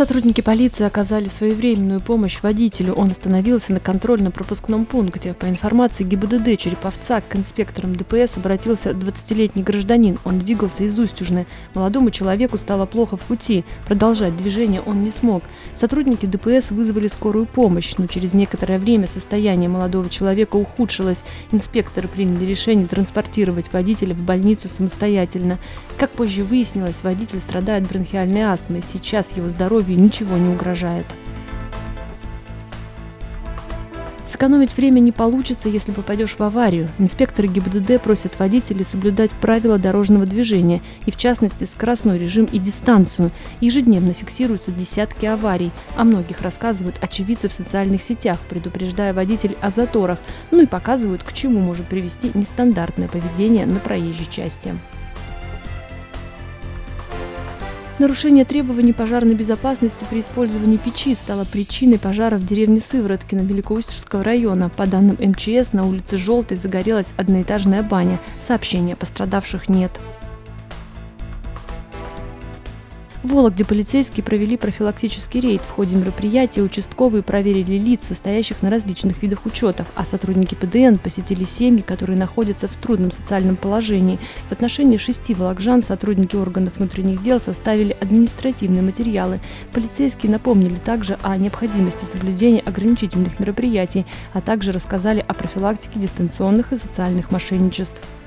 Сотрудники полиции оказали своевременную помощь водителю. Он остановился на контрольно-пропускном пункте. По информации ГИБДД Череповца, к инспекторам ДПС обратился 20-летний гражданин. Он двигался из Устюжны. Молодому человеку стало плохо в пути. Продолжать движение он не смог. Сотрудники ДПС вызвали скорую помощь, но через некоторое время состояние молодого человека ухудшилось. Инспекторы приняли решение транспортировать водителя в больницу самостоятельно. Как позже выяснилось, водитель страдает бронхиальной астмой. Сейчас его здоровью ничего не угрожает. Сэкономить время не получится, если попадешь в аварию. Инспекторы ГИБДД просят водителей соблюдать правила дорожного движения и, в частности, скоростной режим и дистанцию. Ежедневно фиксируются десятки аварий. О многих рассказывают очевидцы в социальных сетях, предупреждая водителей о заторах, и показывают, к чему может привести нестандартное поведение на проезжей части. Нарушение требований пожарной безопасности при использовании печи стало причиной пожара в деревне Сывороткино Великоустюжского района. По данным МЧС, на улице Желтой загорелась одноэтажная баня. Сообщения о пострадавших нет. В Вологде полицейские провели профилактический рейд. В ходе мероприятия участковые проверили лиц, состоящих на различных видах учетов, а сотрудники ПДН посетили семьи, которые находятся в трудном социальном положении. В отношении 6 волокжан сотрудники органов внутренних дел составили административные материалы. Полицейские напомнили также о необходимости соблюдения ограничительных мероприятий, а также рассказали о профилактике дистанционных и социальных мошенничеств.